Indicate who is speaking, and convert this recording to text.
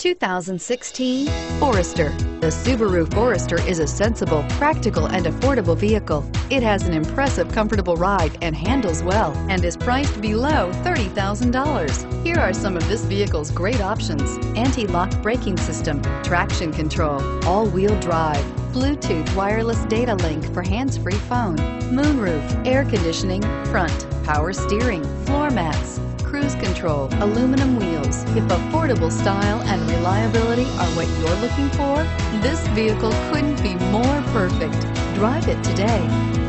Speaker 1: 2016 Forester. The Subaru Forester is a sensible, practical, and affordable vehicle. It has an impressive, comfortable ride and handles well and is priced below $30,000. Here are some of this vehicle's great options: anti-lock braking system, traction control, all-wheel drive, Bluetooth wireless data link for hands-free phone, moonroof, air conditioning, front, power steering, floor mats, cruise control, aluminum wheels. If affordable style and reliability are what you're looking for, this vehicle couldn't be more perfect. Drive it today.